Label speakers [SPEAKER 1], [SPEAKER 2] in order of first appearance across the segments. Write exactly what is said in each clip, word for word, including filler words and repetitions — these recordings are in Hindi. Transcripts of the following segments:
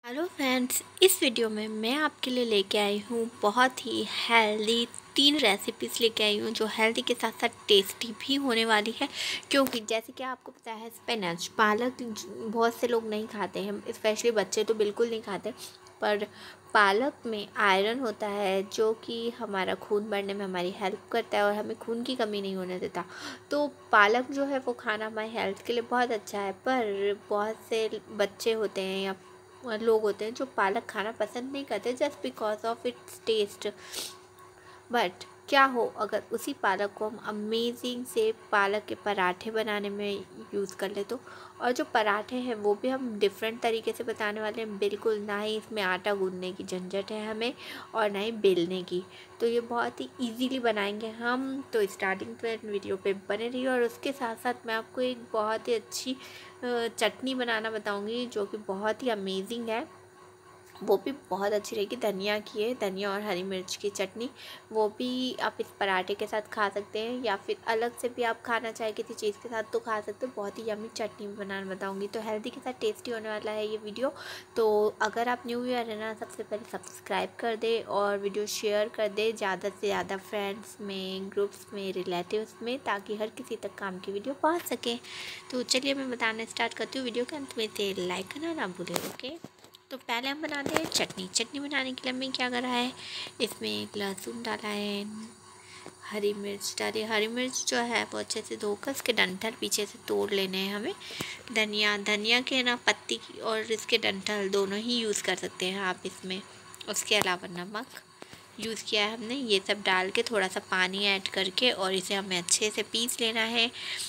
[SPEAKER 1] हेलो फ्रेंड्स, इस वीडियो में मैं आपके लिए लेके आई हूँ बहुत ही हेल्दी तीन रेसिपीज़ लेके आई हूँ जो हेल्दी के साथ साथ टेस्टी भी होने वाली है। क्योंकि जैसे कि आपको पता है स्पिनच पालक बहुत से लोग नहीं खाते हैं, स्पेशली बच्चे तो बिल्कुल नहीं खाते। पर पालक में आयरन होता है जो कि हमारा खून बढ़ने में हमारी हेल्प करता है और हमें खून की कमी नहीं होने देता। तो पालक जो है वो खाना हमारी हेल्थ के लिए बहुत अच्छा है। पर बहुत से बच्चे होते हैं या लोग होते हैं जो पालक खाना पसंद नहीं करते just because of its taste. But क्या हो अगर उसी पालक को हम अमेजिंग से पालक के पराठे बनाने में यूज़ कर ले तो। और जो पराठे हैं वो भी हम डिफरेंट तरीके से बताने वाले हैं, बिल्कुल ना ही इसमें आटा गूंदने की झंझट है हमें और ना ही बेलने की। तो ये बहुत ही इजीली बनाएंगे हम। तो स्टार्टिंग पे वीडियो पे बने रहिए और उसके साथ साथ मैं आपको एक बहुत ही अच्छी चटनी बनाना बताऊंगी जो कि बहुत ही अमेजिंग है। वो भी बहुत अच्छी रहेगी, धनिया की है, धनिया और हरी मिर्च की चटनी। वो भी आप इस पराठे के साथ खा सकते हैं या फिर अलग से भी आप खाना चाहे किसी चीज़ के साथ तो खा सकते हैं। बहुत ही यम्मी चटनी भी बनाना बताऊंगी। तो हेल्दी के साथ टेस्टी होने वाला है ये वीडियो। तो अगर आप न्यू ईयर है ना, सबसे पहले सब्सक्राइब कर दे और वीडियो शेयर कर दे ज़्यादा से ज़्यादा फ्रेंड्स में, ग्रुप्स में, रिलेटिव्स में, ताकि हर किसी तक काम की वीडियो पहुँच सके। तो चलिए मैं बताना स्टार्ट करती हूँ। वीडियो के अंत में से लाइक करना ना भूलें, ओके। तो पहले हम बनाते हैं चटनी। चटनी बनाने के लिए हमने क्या करा है, इसमें एक लहसुन डाला है, हरी मिर्च डाली। हरी मिर्च जो है वो अच्छे से धोकर इसके डंठल पीछे से तोड़ लेने हैं हमें। धनिया धनिया के ना पत्ती और इसके डंठल दोनों ही यूज़ कर सकते हैं आप इसमें। उसके अलावा नमक यूज़ किया है हमने। ये सब डाल के थोड़ा सा पानी ऐड करके और इसे हमें अच्छे से पीस लेना है।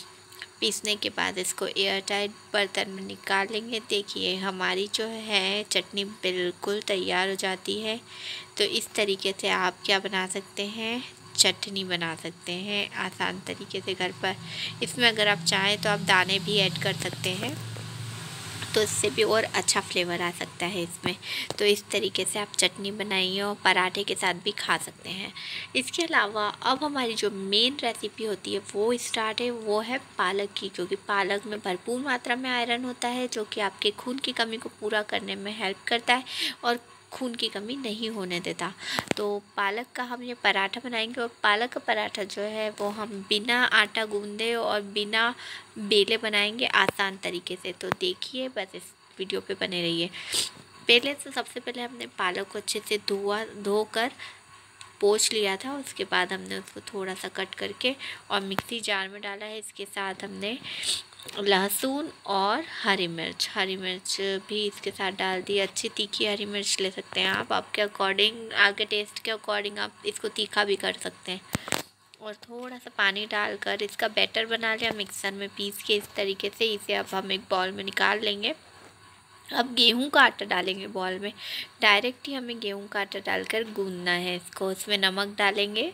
[SPEAKER 1] पीसने के बाद इसको एयर टाइट बर्तन में निकाल लेंगे। देखिए हमारी जो है चटनी बिल्कुल तैयार हो जाती है। तो इस तरीके से आप क्या बना सकते हैं, चटनी बना सकते हैं आसान तरीके से घर पर। इसमें अगर आप चाहें तो आप दाने भी ऐड कर सकते हैं, तो इससे भी और अच्छा फ्लेवर आ सकता है इसमें। तो इस तरीके से आप चटनी बनाइए और पराठे के साथ भी खा सकते हैं। इसके अलावा अब हमारी जो मेन रेसिपी होती है वो स्टार्ट है, वो है पालक की। क्योंकि पालक में भरपूर मात्रा में आयरन होता है जो कि आपके खून की कमी को पूरा करने में हेल्प करता है और खून की कमी नहीं होने देता। तो पालक का हम ये पराठा बनाएंगे और पालक का पराठा जो है वो हम बिना आटा गूंदे और बिना बेले बनाएंगे आसान तरीके से। तो देखिए बस इस वीडियो पे बने रहिए। पहले तो सबसे पहले हमने पालक को अच्छे से धोआ धोकर पोंछ लिया था। उसके बाद हमने उसको थोड़ा सा कट करके और मिक्सी जार में डाला है। इसके साथ हमने लहसुन और हरी मिर्च हरी मिर्च भी इसके साथ डाल दी। अच्छी तीखी हरी मिर्च ले सकते हैं आप, आपके अकॉर्डिंग, आपके टेस्ट के अकॉर्डिंग आप इसको तीखा भी कर सकते हैं। और थोड़ा सा पानी डालकर इसका बैटर बना लिया मिक्सर में पीस के इस तरीके से। इसे अब हम एक बाउल में निकाल लेंगे। अब गेहूं का आटा डालेंगे बॉल में। डायरेक्ट ही हमें गेहूं का आटा डालकर गूंदना है इसको। इसमें नमक डालेंगे,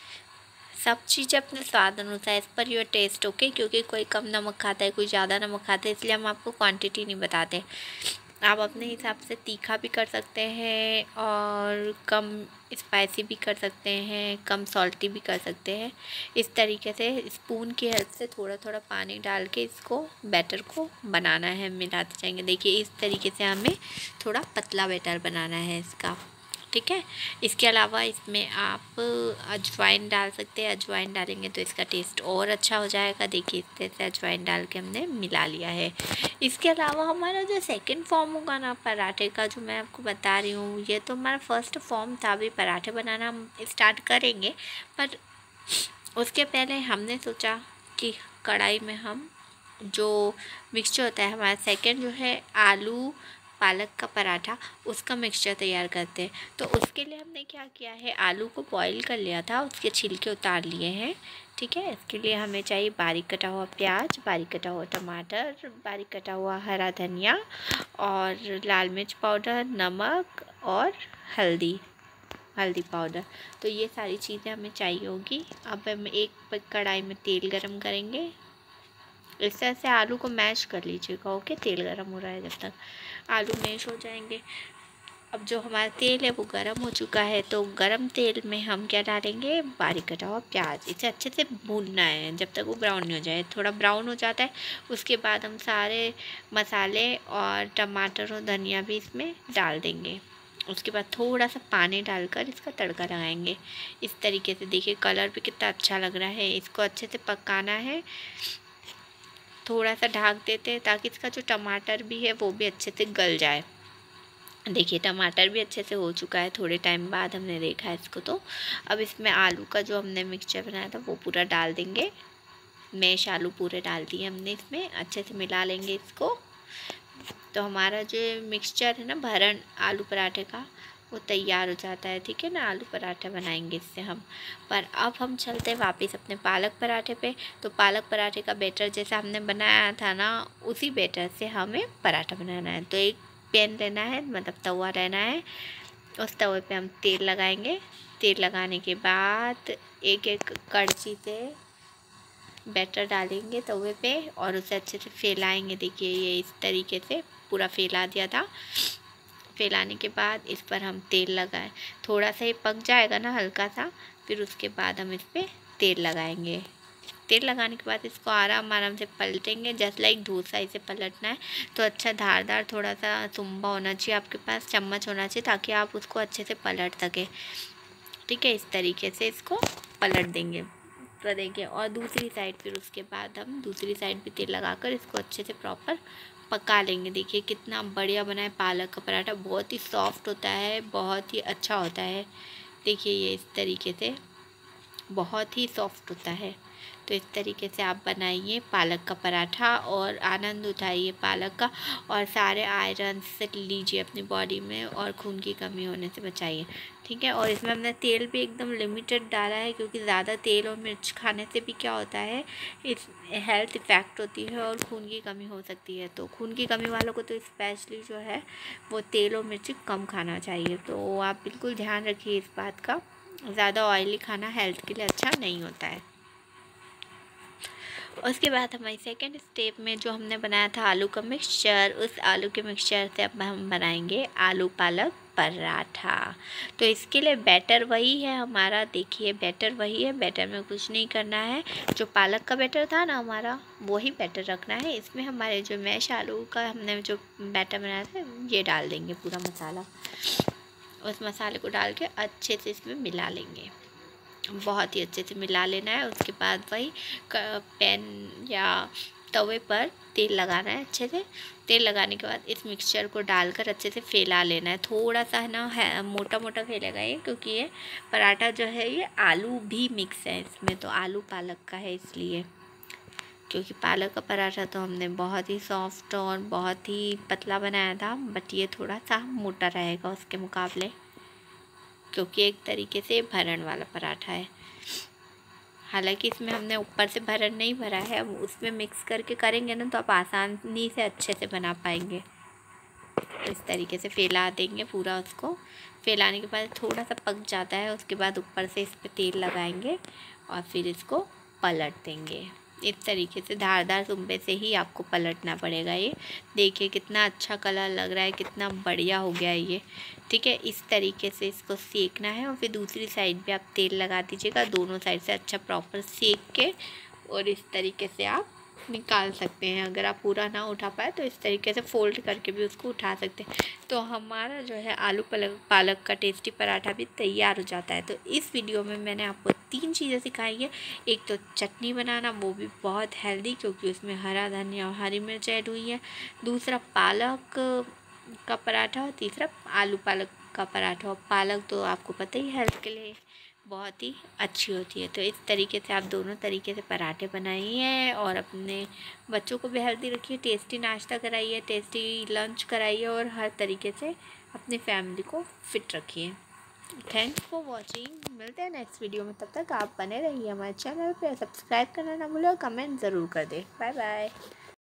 [SPEAKER 1] सब चीज़ अपने स्वाद अनुसार, इस पर योर टेस्ट ओके। क्योंकि कोई कम नमक खाता है, कोई ज़्यादा नमक खाता है, इसलिए हम आपको क्वांटिटी नहीं बताते। आप अपने हिसाब से तीखा भी कर सकते हैं और कम स्पाइसी भी कर सकते हैं, कम सॉल्टी भी कर सकते हैं। इस तरीके से स्पून की हेल्प से थोड़ा थोड़ा पानी डाल के इसको बैटर को बनाना है, मिलाते जाएंगे। देखिए इस तरीके से हमें थोड़ा पतला बैटर बनाना है इसका, ठीक है। इसके अलावा इसमें आप अजवाइन डाल सकते हैं। अजवाइन डालेंगे तो इसका टेस्ट और अच्छा हो जाएगा। देखिए इस तरह से अजवाइन डाल के हमने मिला लिया है। इसके अलावा हमारा जो सेकंड फॉर्म होगा ना पराठे का, जो मैं आपको बता रही हूँ, ये तो हमारा फर्स्ट फॉर्म था। अभी पराठे बनाना हम स्टार्ट करेंगे, पर उसके पहले हमने सोचा कि कढ़ाई में हम जो मिक्सचर होता है हमारा सेकंड जो है आलू पालक का पराठा, उसका मिक्सचर तैयार करते हैं। तो उसके लिए हमने क्या किया है, आलू को बॉईल कर लिया था, उसके छिलके उतार लिए हैं, ठीक है। इसके लिए हमें चाहिए बारीक कटा हुआ प्याज, बारीक कटा हुआ टमाटर, बारीक कटा हुआ हरा धनिया और लाल मिर्च पाउडर, नमक और हल्दी हल्दी पाउडर। तो ये सारी चीज़ें हमें चाहिए होगी। अब हम एक कढ़ाई में तेल गरम करेंगे। इस तरह से आलू को मैश कर लीजिएगा, ओके। तेल गरम हो रहा है जब तक, आलू मैश हो जाएंगे। अब जो हमारा तेल है वो गरम हो चुका है, तो गरम तेल में हम क्या डालेंगे, बारीक कटा हुआ प्याज। इसे अच्छे से भूनना है जब तक वो ब्राउन नहीं हो जाए। थोड़ा ब्राउन हो जाता है उसके बाद हम सारे मसाले और टमाटर और धनिया भी इसमें डाल देंगे। उसके बाद थोड़ा सा पानी डालकर इसका तड़का लगाएंगे। इस तरीके से देखिए कलर भी कितना अच्छा लग रहा है। इसको अच्छे से पकाना है, थोड़ा सा ढक देते हैं ताकि इसका जो टमाटर भी है वो भी अच्छे से गल जाए। देखिए टमाटर भी अच्छे से हो चुका है, थोड़े टाइम बाद हमने देखा है इसको। तो अब इसमें आलू का जो हमने मिक्सचर बनाया था वो पूरा डाल देंगे। मैश आलू पूरे डाल दिए हमने इसमें, अच्छे से मिला लेंगे इसको। तो हमारा जो मिक्सचर है ना भरन आलू पराठे का, वो तैयार हो जाता है। ठीक है ना, आलू पराठा बनाएंगे इससे हम। पर अब हम चलते हैं वापस अपने पालक पराठे पे। तो पालक पराठे का बैटर जैसा हमने बनाया था ना, उसी बैटर से हमें पराठा बनाना है। तो एक पैन लेना है, मतलब तवा लेना है। उस तवे पे हम तेल लगाएंगे। तेल लगाने के बाद एक एक कड़छी से बैटर डालेंगे तवे पे और उसे अच्छे से फैलाएंगे। देखिए ये इस तरीके से पूरा फैला दिया था। फैलाने के बाद इस पर हम तेल लगाएं। थोड़ा सा ये पक जाएगा ना हल्का सा, फिर उसके बाद हम इस पर तेल लगाएंगे। तेल लगाने के बाद इसको आराम आराम से पलटेंगे, जैसे लाइक डोसा इसे पलटना है। तो अच्छा धारदार थोड़ा सा तुम्बा होना चाहिए आपके पास, चम्मच होना चाहिए, ताकि आप उसको अच्छे से पलट सकें। ठीक है, इस तरीके से इसको पलट देंगे। तो देखिए, और दूसरी साइड फिर उसके बाद हम दूसरी साइड भी तेल लगाकर इसको अच्छे से प्रॉपर पका लेंगे। देखिए कितना बढ़िया बना है पालक का पराठा, बहुत ही सॉफ्ट होता है, बहुत ही अच्छा होता है। देखिए ये इस तरीके से बहुत ही सॉफ्ट होता है। तो इस तरीके से आप बनाइए पालक का पराठा और आनंद उठाइए पालक का, और सारे आयरन से लीजिए अपनी बॉडी में और खून की कमी होने से बचाइए। ठीक है, और इसमें हमने तेल भी एकदम लिमिटेड डाला है, क्योंकि ज़्यादा तेल और मिर्च खाने से भी क्या होता है, इस हेल्थ इफ़ेक्ट होती है और खून की कमी हो सकती है। तो खून की कमी वालों को तो स्पेशली जो है वो तेल और मिर्च कम खाना चाहिए। तो आप बिल्कुल ध्यान रखिए इस बात का, ज़्यादा ऑयली खाना हेल्थ के लिए अच्छा नहीं होता है। उसके बाद हमारी सेकंड स्टेप में जो हमने बनाया था आलू का मिक्सचर, उस आलू के मिक्सचर से अब हम बनाएंगे आलू पालक पराठा। तो इसके लिए बैटर वही है हमारा, देखिए बैटर वही है, बैटर में कुछ नहीं करना है। जो पालक का बैटर था ना हमारा, वही बैटर रखना है। इसमें हमारे जो मैश आलू का हमने जो बैटर बनाया था ये डाल देंगे पूरा मसाला। उस मसाले को डाल के अच्छे से इसमें मिला लेंगे, बहुत ही अच्छे से मिला लेना है। उसके बाद वही पैन या तवे पर तेल लगाना है अच्छे से। तेल लगाने के बाद इस मिक्सचर को डालकर अच्छे से फैला लेना है। थोड़ा सा है ना है मोटा मोटा फैलेगा ये, क्योंकि ये पराठा जो है ये आलू भी मिक्स है इसमें, तो आलू पालक का है इसलिए। क्योंकि पालक का पराठा तो हमने बहुत ही सॉफ्ट और बहुत ही पतला बनाया था, बट ये थोड़ा सा मोटा रहेगा उसके मुकाबले, क्योंकि एक तरीके से भरन वाला पराठा है। हालांकि इसमें हमने ऊपर से भरन नहीं भरा है, अब उसमें मिक्स करके करेंगे ना तो आप आसानी से अच्छे से बना पाएंगे। इस तरीके से फैला देंगे पूरा उसको। फैलाने के बाद थोड़ा सा पक जाता है, उसके बाद ऊपर से इस पर तेल लगाएंगे और फिर इसको पलट देंगे। इस तरीके से धारदार तुंबे से ही आपको पलटना पड़ेगा। ये देखिए कितना अच्छा कलर लग रहा है, कितना बढ़िया हो गया है ये। ठीक है, इस तरीके से इसको सेकना है और फिर दूसरी साइड भी आप तेल लगा दीजिएगा, दोनों साइड से अच्छा प्रॉपर सेक के, और इस तरीके से आप निकाल सकते हैं। अगर आप पूरा ना उठा पाए तो इस तरीके से फोल्ड करके भी उसको उठा सकते हैं। तो हमारा जो है आलू पालक पालक का टेस्टी पराठा भी तैयार हो जाता है। तो इस वीडियो में मैंने आपको तीन चीज़ें सिखाई है। एक तो चटनी बनाना, वो भी बहुत हेल्दी, क्योंकि उसमें हरा धनिया और हरी मिर्च ऐड हुई है। दूसरा पालक का पराठा और तीसरा आलू पालक का पराठा। और पालक तो आपको पता ही हेल्थ के लिए बहुत ही अच्छी होती है। तो इस तरीके से आप दोनों तरीके से पराठे बनाइए और अपने बच्चों को भी हेल्दी रखिए, टेस्टी नाश्ता कराइए, टेस्टी लंच कराइए, और हर तरीके से अपनी फैमिली को फिट रखिए। Thanks for watching. मिलते हैं नेक्स्ट वीडियो में, तब तक आप बने रहिए हमारे चैनल पे। सब्सक्राइब करना ना भूलें और कमेंट ज़रूर कर दें। Bye bye.